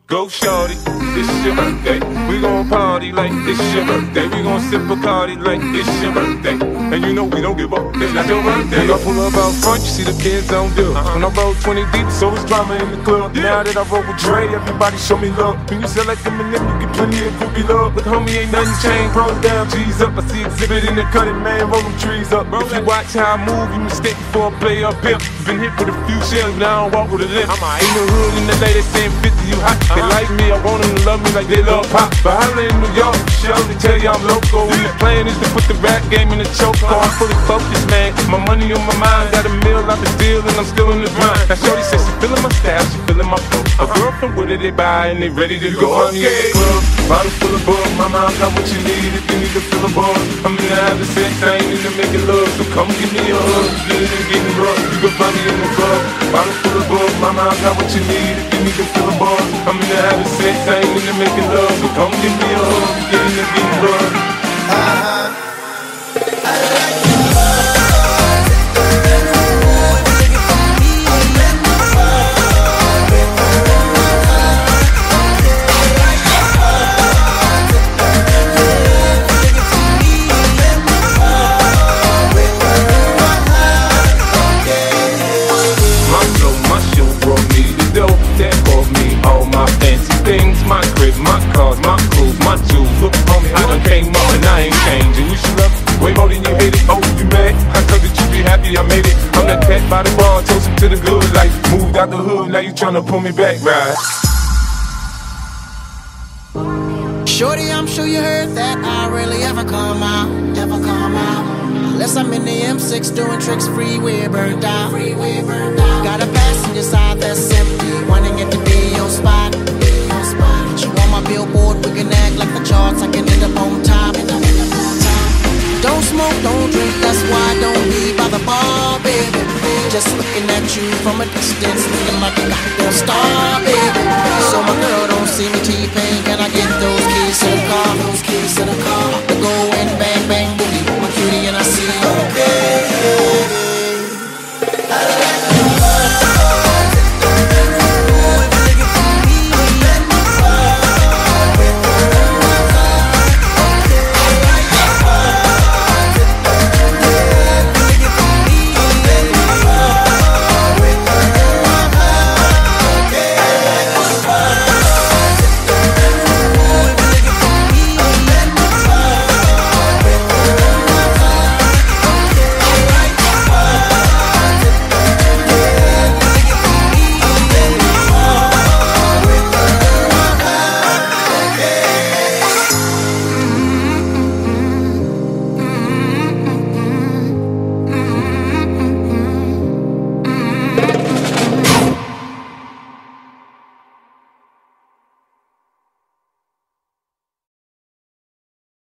Go shorty, this is your birthday. We gon' party like this is your birthday. We gon' sip Bacardi like this is your birthday. And you know we don't give up, it's not your birthday. When I pull up out front, you see the kids don't do. When I roll 20 deep, so it's drama in the club. Now that I roll with Dre, everybody show me love. When you sell like Eminem, you get plenty of groupie love. But homie, ain't nothing changed, pros down, G's up. I see exhibit in the cutting, man, roll them trees up. If you watch how I move, you mistake before I play up here. Been hit with a few shells, but I don't walk with a limp. In the hood, in the lady saying 50, you hot. They like me, I want them to love me like they love pop. But holla in New York, show they tell you I'm local. And the plan is to put the rap game in the choke. I'm fully focused, man. My money on my mind. Got a meal out the deal and I'm still in the grind. Now shorty says she feeling my style, she feeling my flow. A girl from where they buy and they ready to go. I'm in the club, bottle full of bug. My mom got what you need if you need to fill a bug. I'm in the having sex, I ain't in the making love. So come give me a hug, get in and getting rough. You can find me in the club, bottle full of bug. My mom got what you need if you need to fill a bug. I'm in the having sex, I ain't in the making love. So come give me a hug, get in and getting rough. My crib, my cars, my clothes, my jewels. Look, homie, I done came up and I ain't changing. You should love way more than you hate it. Oh, you mad? I told that you be happy I made it. I'm that cat by the bar, toasting to the good life. Moved out the hood, now you tryna pull me back, right? Shorty, I'm sure you heard that I rarely ever come out, unless I'm in the M6 doing tricks, freeway burned out. Got a passenger side that's empty, wanting it to be your spot.